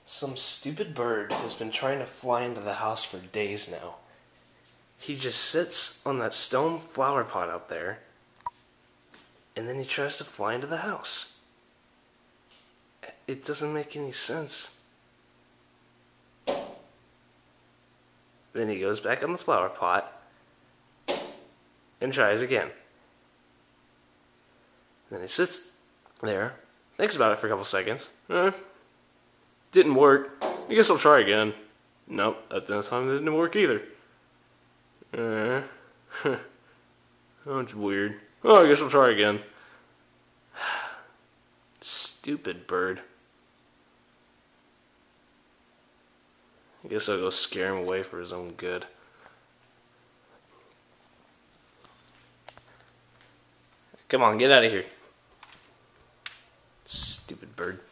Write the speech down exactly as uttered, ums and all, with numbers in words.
Some stupid bird has been trying to fly into the house for days now. He just sits on that stone flower pot out there, and then he tries to fly into the house. It doesn't make any sense. Then he goes back on the flower pot and tries again. Then he sits there, thinks about it for a couple seconds. Eh, didn't work. I guess I'll try again. Nope, that time it didn't work either. Eh, that's weird. Oh, I guess I'll try again. Stupid bird. I guess I'll go scare him away for his own good. Come on, get out of here. Stupid bird.